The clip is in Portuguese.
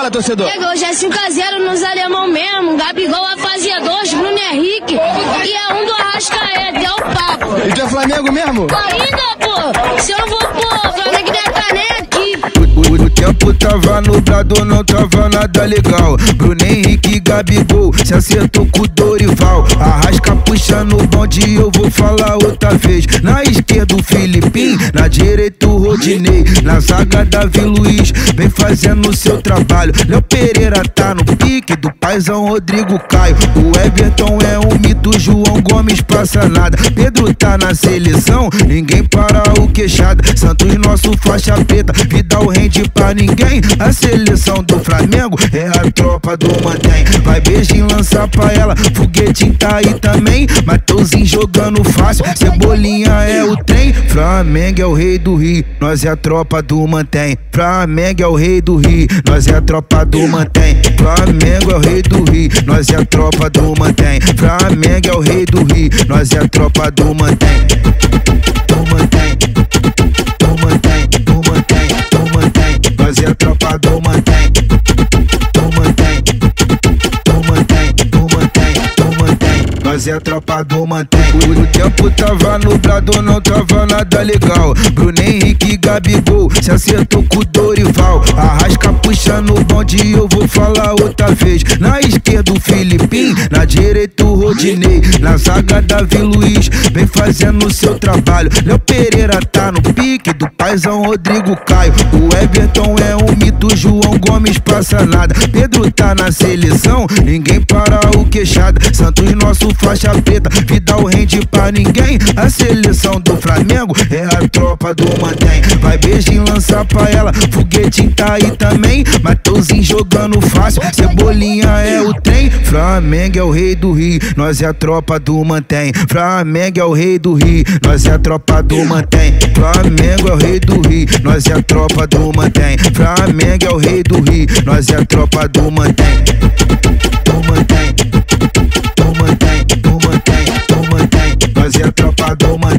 Fala, torcedor. Hoje é 5-0 nos alemão mesmo. Gabigol vai fazer 2, Bruno Henrique. E é um do Arrascaeta, é o papo. E tu é Flamengo mesmo? Ainda, pô. Se eu não vou, pô, Flamengo não tá nem aqui. O tempo tava nublado, não tava nada legal. Bruno Henrique e Gabigol se acertou com o Dorival. Arrasca puxando o bonde, eu vou falar outra vez. Na esquerda o Filipinho, na direita o Rodinei. Na zaga Davi Luiz, vem fazendo o seu trabalho. Léo Pereira tá no pique, do paizão Rodrigo Caio. O Everton é um mito, João Gomes passa nada. Pedro tá na seleção, ninguém para o queixada. Santos nosso faixa preta, Vidal rende pra ninguém. A seleção do Flamengo é a tropa do Mantém. Vai beijinho lançar pra ela, foguetinho tá aí também. Mateuzinho jogando fácil, Cebolinha é o trem. Flamengo é o rei do Rio, nós é a tropa do Mantém. Flamengo é o rei do Rio, nós é a tropa do Mantém. Flamengo é o rei do Rio, nós é a tropa do Mantém. Flamengo é o rei do Rio, nós é a tropa do Mantém. Do Mantém, do Mantém, do Mantém, do Mantém. Nós é a tropa do Mantém. Do Mantém, do Mantém, do Mantém, do Mantém. Nós é a tropa do Mantém. O tempo tava nublado, não tava nada legal. Bruno Henrique e Gabigol se acertou com o Dorival. Arrasca puxando o bonde, eu vou falar outra vez. Na esquerda o Filipinho, na direita o Rodinei. Na zaga Davi Luiz, vem fazendo o seu trabalho. Léo Pereira tá no pique, do paizão Rodrigo Caio. O Everton é um mito, João Gomes passa nada. Pedro tá na seleção, ninguém para o queixada. Santos nosso faixa preta, Vidal rende pra ninguém. A seleção do Flamengo é a tropa do Mantém. Vai beijinho lançar pra ela, foguetinho tá aí também. Mateuzinho jogando fácil, Cebolinha é o trem. Flamengo é o rei do Rio, nós é a tropa do Mantém. Flamengo é o rei do Rio, nós é a tropa do Mantém. Flamengo é o rei do Rio, nós é a tropa do Mantém. Flamengo é o rei do Rio, nós é a tropa do Mantém. Do Mantém, do Mantém, do Mantém, do Mantém. Nós é a tropa do Mantém.